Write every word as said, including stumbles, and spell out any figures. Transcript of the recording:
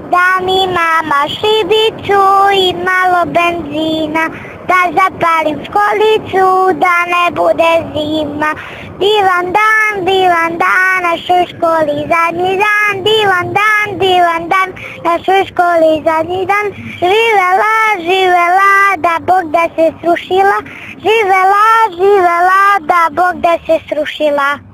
Da mi mama šibicu i malo benzina, da zapalim školicu, da ne bude zima. Divan dan, divan dan, našoj školi zadnji dan. Divan dan, divan dan, našoj školi zadnji dan. Živela, živela, da Bog da se srušila. Živela, živela, da Bog da se srušila.